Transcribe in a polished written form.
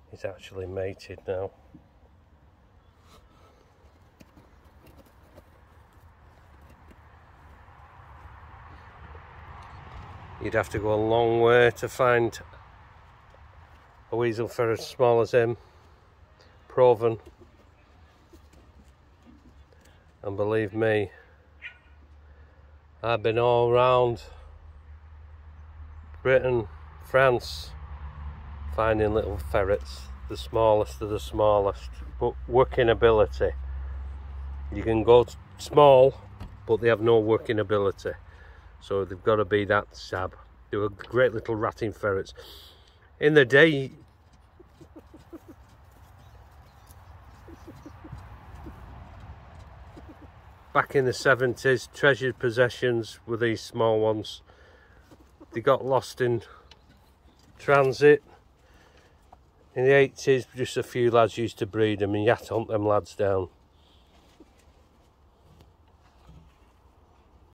He's actually mated now. You'd have to go a long way to find a weasel ferret as small as him, proven. And believe me, I've been all around Britain, France, finding little ferrets, the smallest of the smallest, but working ability. You can go small, but they have no working ability. So they've got to be that sab. They were great little ratting ferrets. In the day, back in the 70s, treasured possessions were these small ones. They got lost in transit. In the 80s, just a few lads used to breed them, and you had to hunt them lads down.